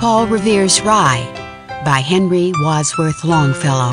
Paul Revere's Rye by Henry Wadsworth Longfellow.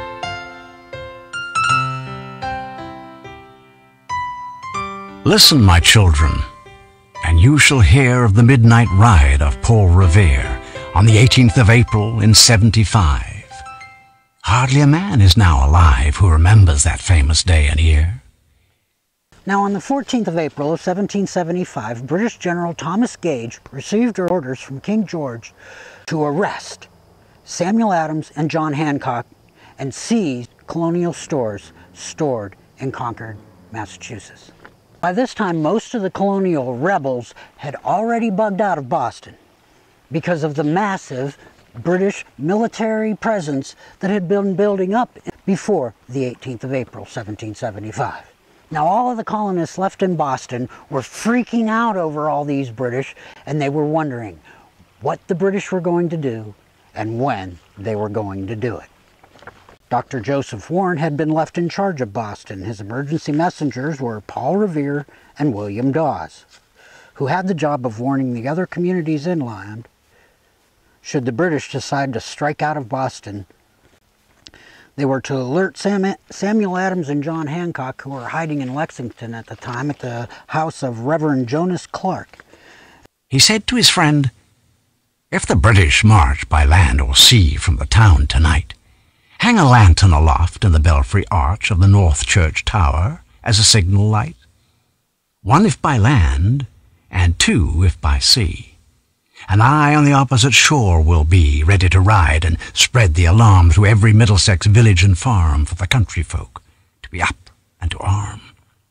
Listen, my children, and you shall hear of the midnight ride of Paul Revere on the 18th of April in 75. Hardly a man is now alive who remembers that famous day and year. Now, on the 14th of April of 1775, British General Thomas Gage received orders from King George to arrest Samuel Adams and John Hancock and seize colonial stores stored in Concord, Massachusetts. By this time, most of the colonial rebels had already bugged out of Boston because of the massive British military presence that had been building up before the 18th of April, 1775. Now, all of the colonists left in Boston were freaking out over all these British, and they were wondering what the British were going to do and when they were going to do it. Dr. Joseph Warren had been left in charge of Boston. His emergency messengers were Paul Revere and William Dawes, who had the job of warning the other communities inland should the British decide to strike out of Boston. They were to alert Samuel Adams and John Hancock, who were hiding in Lexington at the time at the house of Reverend Jonas Clark. He said to his friend, "If the British march by land or sea from the town tonight, hang a lantern aloft in the belfry arch of the North Church Tower as a signal light. One if by land, and two if by sea. And I on the opposite shore will be, ready to ride and spread the alarm through every Middlesex village and farm for the country folk to be up and to arm."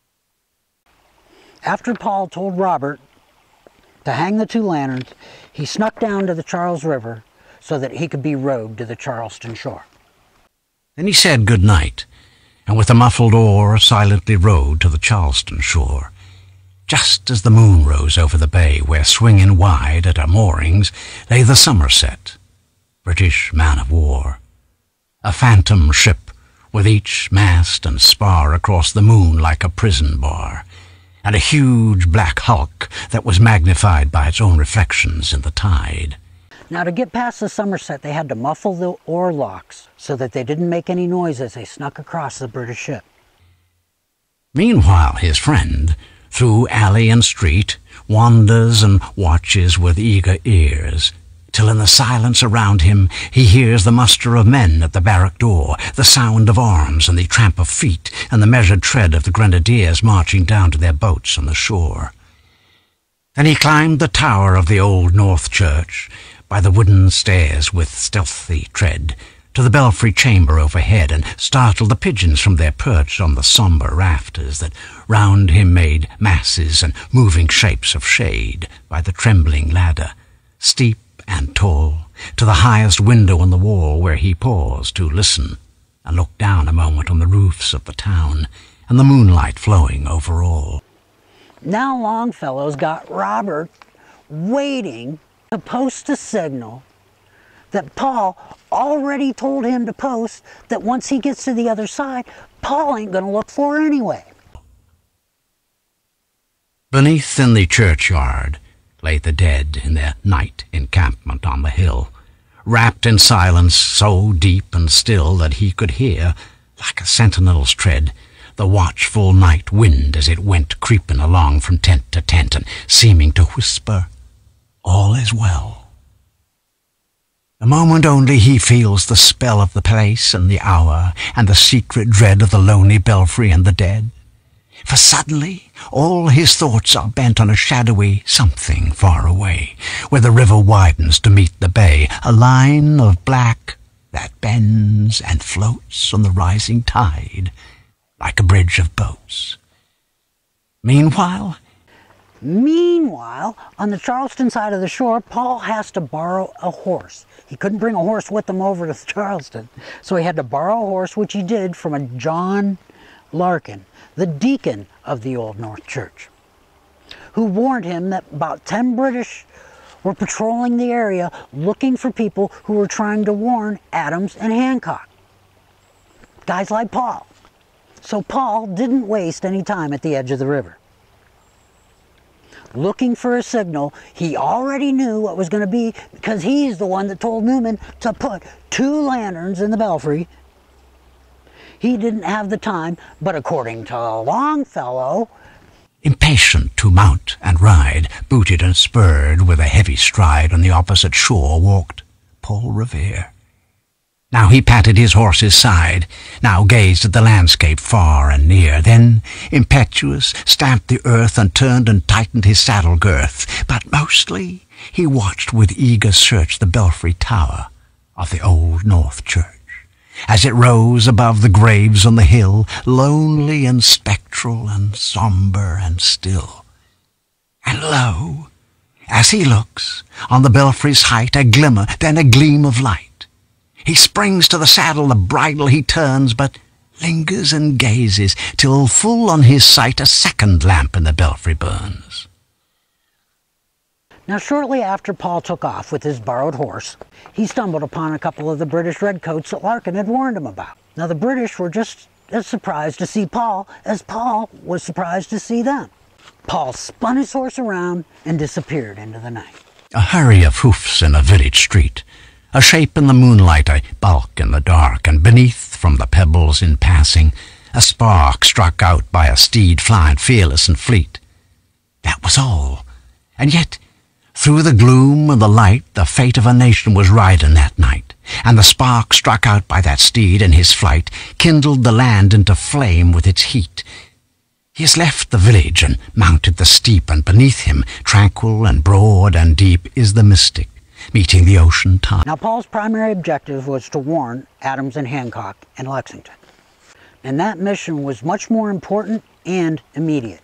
After Paul told Robert to hang the two lanterns, he snuck down to the Charles River so that he could be rowed to the Charleston shore. Then he said good night, and with a muffled oar silently rowed to the Charleston shore. Just as the moon rose over the bay where, swinging wide at her moorings, lay the Somerset, British man-of-war, a phantom ship with each mast and spar across the moon like a prison bar, and a huge black hulk that was magnified by its own reflections in the tide. Now, to get past the Somerset, they had to muffle the oar locks so that they didn't make any noise as they snuck across the British ship. Meanwhile, his friend, through alley and street, wanders and watches with eager ears, till in the silence around him he hears the muster of men at the barrack door, the sound of arms and the tramp of feet, and the measured tread of the grenadiers marching down to their boats on the shore. Then he climbed the tower of the old North Church, by the wooden stairs with stealthy tread, to the belfry chamber overhead, and startled the pigeons from their perch on the sombre rafters that round him made masses and moving shapes of shade by the trembling ladder, steep and tall, to the highest window in the wall, where he paused to listen and look down a moment on the roofs of the town and the moonlight flowing over all. Now Longfellow's got Robert waiting to post a signal that Paul already told him to post, that once he gets to the other side, Paul ain't going to look for anyway. Beneath in the churchyard lay the dead in their night encampment on the hill, wrapped in silence so deep and still that he could hear, like a sentinel's tread, the watchful night wind as it went creeping along from tent to tent and seeming to whisper, "All is well." A moment only he feels the spell of the place and the hour, and the secret dread of the lonely belfry and the dead. For suddenly all his thoughts are bent on a shadowy something far away, where the river widens to meet the bay, a line of black that bends and floats on the rising tide, like a bridge of boats. Meanwhile, on the Charleston side of the shore, Paul has to borrow a horse. He couldn't bring a horse with him over to Charleston, so he had to borrow a horse, which he did from a John Larkin, the deacon of the Old North Church, who warned him that about 10 British were patrolling the area looking for people who were trying to warn Adams and Hancock. Guys like Paul. So Paul didn't waste any time at the edge of the river. looking for a signal. He already knew what was going to be because he's the one that told Newman to put 2 lanterns in the belfry. He didn't have the time, but according to Longfellow, impatient to mount and ride, booted and spurred with a heavy stride, on the opposite shore walked Paul Revere. Now he patted his horse's side, now gazed at the landscape far and near, then, impetuous, stamped the earth and turned and tightened his saddle girth. But mostly he watched with eager search the belfry tower of the old North Church, as it rose above the graves on the hill, lonely and spectral and sombre and still. And lo, as he looks, on the belfry's height a glimmer, then a gleam of light. He springs to the saddle, the bridle he turns, but lingers and gazes, till full on his sight a second lamp in the belfry burns. Now, shortly after Paul took off with his borrowed horse, he stumbled upon a couple of the British redcoats that Larkin had warned him about. Now, the British were just as surprised to see Paul as Paul was surprised to see them. Paul spun his horse around and disappeared into the night. A hurry of hoofs in a village street, a shape in the moonlight, a bulk in the dark, and beneath, from the pebbles in passing, a spark struck out by a steed flying fearless and fleet. That was all, and yet, through the gloom and the light, the fate of a nation was riding that night, and the spark struck out by that steed in his flight kindled the land into flame with its heat. He has left the village and mounted the steep, and beneath him, tranquil and broad and deep, is the mystic, meeting the ocean tide. Now, Paul's primary objective was to warn Adams and Hancock in Lexington, and that mission was much more important and immediate.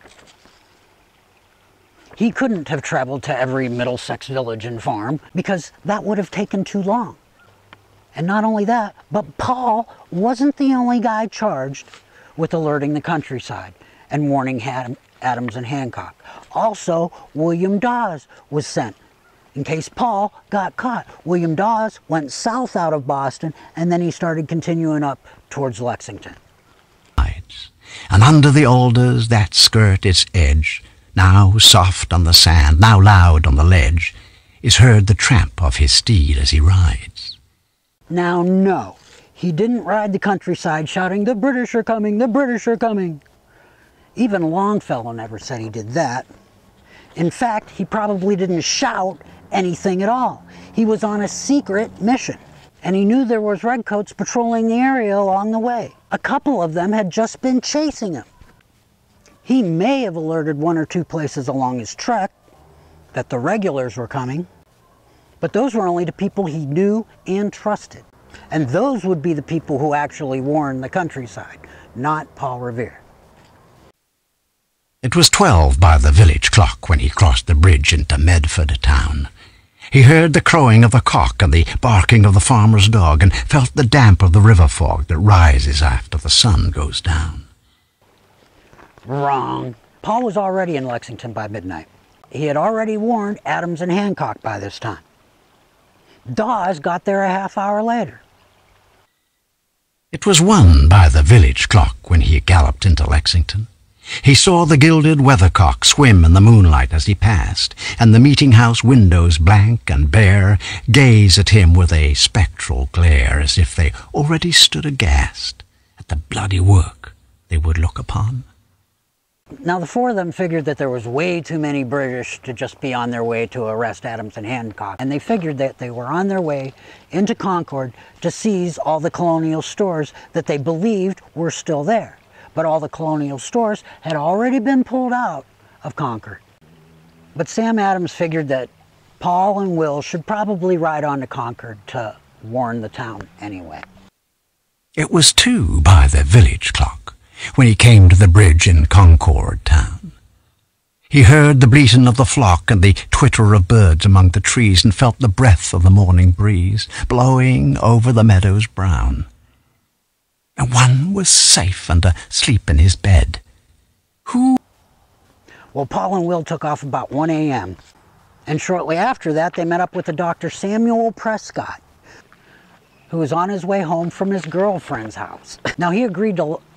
He couldn't have traveled to every Middlesex village and farm because that would have taken too long. And not only that, but Paul wasn't the only guy charged with alerting the countryside and warning Adams and Hancock. Also, William Dawes was sent in case Paul got caught. William Dawes went south out of Boston, and then he started continuing up towards Lexington. And under the alders that skirt its edge, now soft on the sand, now loud on the ledge, is heard the tramp of his steed as he rides. Now, no, he didn't ride the countryside shouting, "The British are coming, the British are coming." Even Longfellow never said he did that. In fact, he probably didn't shout anything at all. He was on a secret mission, and he knew there was redcoats patrolling the area along the way. A couple of them had just been chasing him. He may have alerted 1 or 2 places along his trek that the regulars were coming, but those were only to people he knew and trusted. And those would be the people who actually warned the countryside, not Paul Revere. It was 12 by the village clock when he crossed the bridge into Medford town. He heard the crowing of the cock and the barking of the farmer's dog, and felt the damp of the river fog that rises after the sun goes down. Wrong. Paul was already in Lexington by midnight. He had already warned Adams and Hancock by this time. Dawes got there a half hour later. It was 1 by the village clock when he galloped into Lexington. He saw the gilded weathercock swim in the moonlight as he passed, and the meeting-house windows, blank and bare, gaze at him with a spectral glare, as if they already stood aghast at the bloody work they would look upon. Now, the 4 of them figured that there was way too many British to just be on their way to arrest Adams and Hancock, and they figured that they were on their way into Concord to seize all the colonial stores that they believed were still there. But all the colonial stores had already been pulled out of Concord. But Sam Adams figured that Paul and Will should probably ride on to Concord to warn the town anyway. It was 2 by the village clock when he came to the bridge in Concord town. He heard the bleating of the flock and the twitter of birds among the trees, and felt the breath of the morning breeze blowing over the meadows brown. And one was safe and asleep in his bed. Who? Well, Paul and Will took off about 1 a.m. And shortly after that, they met up with the Dr. Samuel Prescott, who was on his way home from his girlfriend's house. Now, he agreed to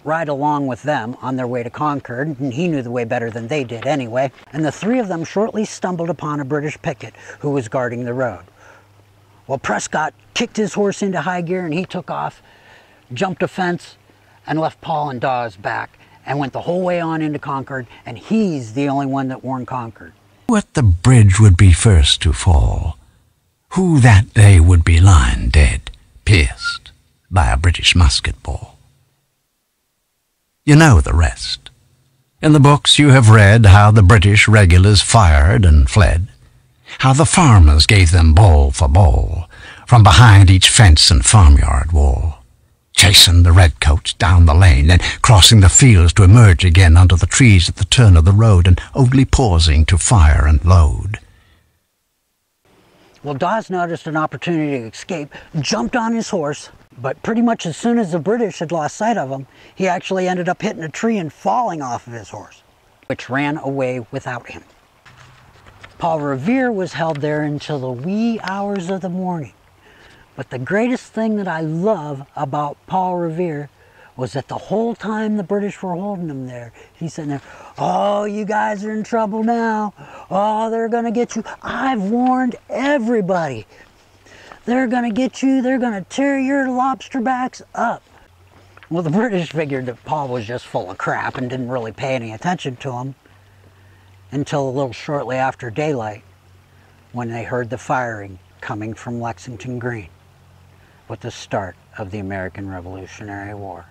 ride along with them on their way to Concord, and he knew the way better than they did anyway, and the three of them shortly stumbled upon a British picket who was guarding the road. Well, Prescott kicked his horse into high gear and he took off, jumped a fence, and left Paul and Dawes back, and went the whole way on into Concord, and he's the only one that warned Concord. Who at the bridge would be first to fall? Who that day would be lying dead, pierced by a British musket ball? You know the rest. In the books you have read how the British regulars fired and fled, how the farmers gave them ball for ball from behind each fence and farmyard wall, chasing the redcoats down the lane, then crossing the fields to emerge again under the trees at the turn of the road, and only pausing to fire and load. Well, Dawes noticed an opportunity to escape, jumped on his horse, but pretty much as soon as the British had lost sight of him, he actually ended up hitting a tree and falling off of his horse, which ran away without him. Paul Revere was held there until the wee hours of the morning. But the greatest thing that I love about Paul Revere was that the whole time the British were holding him there, he's sitting there, "Oh, you guys are in trouble now. Oh, they're going to get you. I've warned everybody. They're going to get you. They're going to tear your lobster backs up." Well, the British figured that Paul was just full of crap and didn't really pay any attention to him until a little shortly after daylight, when they heard the firing coming from Lexington Green, with the start of the American Revolutionary War.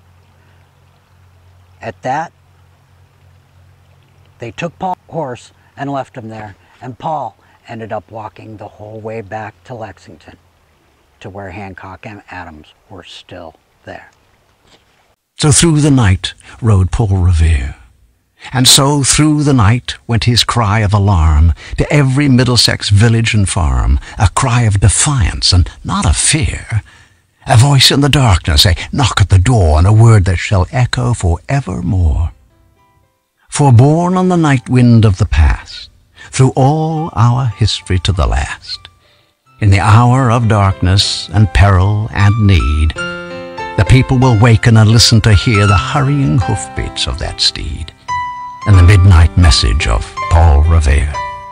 At that, they took Paul's horse and left him there, and Paul ended up walking the whole way back to Lexington, to where Hancock and Adams were still there. So through the night rode Paul Revere, and so through the night went his cry of alarm to every Middlesex village and farm, a cry of defiance and not of fear, a voice in the darkness, a knock at the door, and a word that shall echo for evermore. For born on the night wind of the past, through all our history to the last, in the hour of darkness and peril and need, the people will waken and listen to hear the hurrying hoofbeats of that steed, and the midnight message of Paul Revere.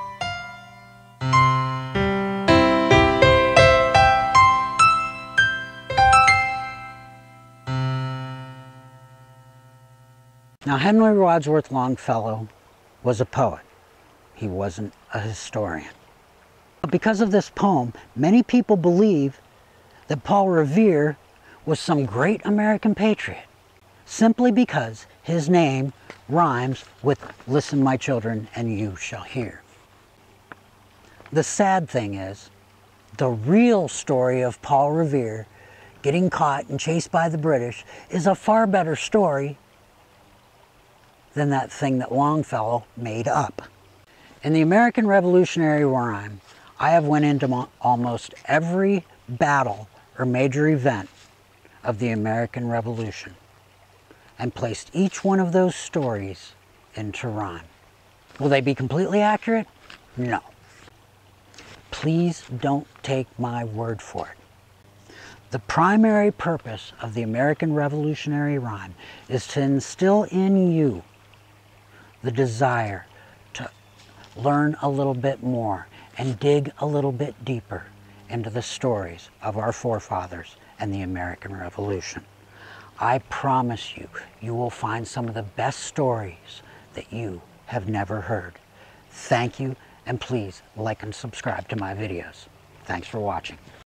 Now, Henry Wadsworth Longfellow was a poet. He wasn't a historian. But because of this poem, many people believe that Paul Revere was some great American patriot, simply because his name rhymes with "Listen, my children, and you shall hear." The sad thing is, the real story of Paul Revere getting caught and chased by the British is a far better story than that thing that Longfellow made up. In the American Revolutionary Rhyme, I have went into almost every battle or major event of the American Revolution and placed each one of those stories into rhyme. Will they be completely accurate? No. Please don't take my word for it. The primary purpose of the American Revolutionary Rhyme is to instill in you the desire to learn a little bit more and dig a little bit deeper into the stories of our forefathers and the American Revolution. I promise you, you will find some of the best stories that you have never heard. Thank you, and please like and subscribe to my videos. Thanks for watching.